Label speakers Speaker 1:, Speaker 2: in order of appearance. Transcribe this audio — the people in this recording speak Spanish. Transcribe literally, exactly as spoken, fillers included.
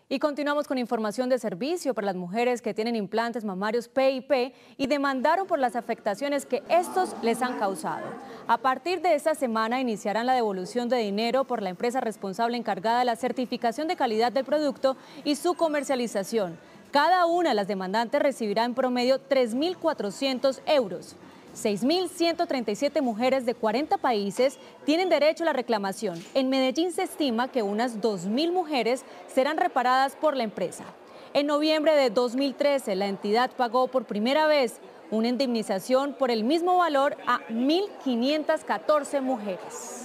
Speaker 1: Y continuamos con información de servicio para las mujeres que tienen implantes mamarios P I P y demandaron por las afectaciones que estos les han causado. A partir de esta semana iniciarán la devolución de dinero por la empresa responsable encargada de la certificación de calidad del producto y su comercialización. Cada una de las demandantes recibirá en promedio tres mil cuatrocientos euros. seis mil ciento treinta y siete mujeres de cuarenta países tienen derecho a la reclamación. En Medellín se estima que unas dos mil mujeres serán reparadas por la empresa. En noviembre de dos mil trece, la entidad pagó por primera vez una indemnización por el mismo valor a mil quinientas catorce mujeres.